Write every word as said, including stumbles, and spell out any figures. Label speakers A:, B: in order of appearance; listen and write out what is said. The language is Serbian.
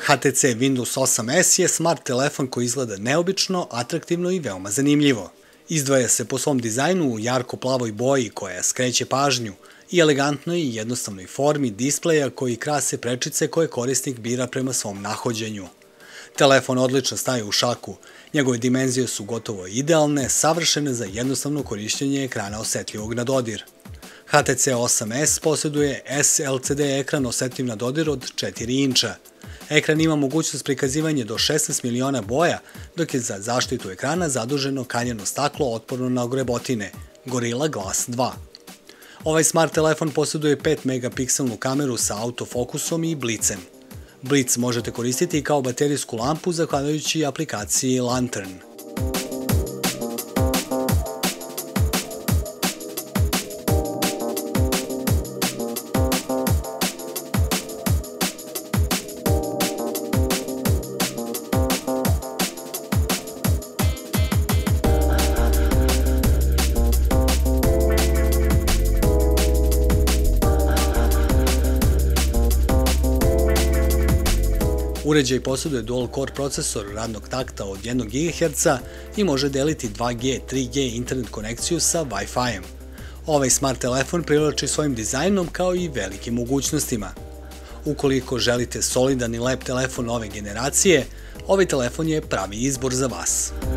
A: H T C Windows osam S je smart telefon koji izgleda neobično, atraktivno i veoma zanimljivo. Izdvaja se po svom dizajnu u jarko-plavoj boji koja skreće pažnju i elegantnoj i jednostavnoj formi displeja koji krase prečice koje korisnik bira prema svom nahođenju. Telefon odlično staje u šaku, njegove dimenzije su gotovo idealne, savršene za jednostavno korišćenje ekrana osetljivog na dodir. H T C osam S posjeduje S L C D ekran osetljiv na dodir od četiri inča. Ekran ima mogućnost prikazivanja do šesnaest miliona boja, dok je za zaštitu ekrana zaduženo kaljeno staklo otporno na grebotine, Gorilla Glass dva. Ovaj smart telefon posjeduje pet megapikselnu kameru sa autofokusom i blicem. Blic možete koristiti i kao baterijsku lampu zahvaljujući aplikaciji Lantern. Uređaj posjeduje dual-core procesor radnog takta od jednog gigaherca i može deliti dva G, tri G internet konekciju sa Wi-Fi-em. Ovaj smart telefon privlači svojim dizajnom kao i velikim mogućnostima. Ukoliko želite solidan i lep telefon nove generacije, ovaj telefon je pravi izbor za vas.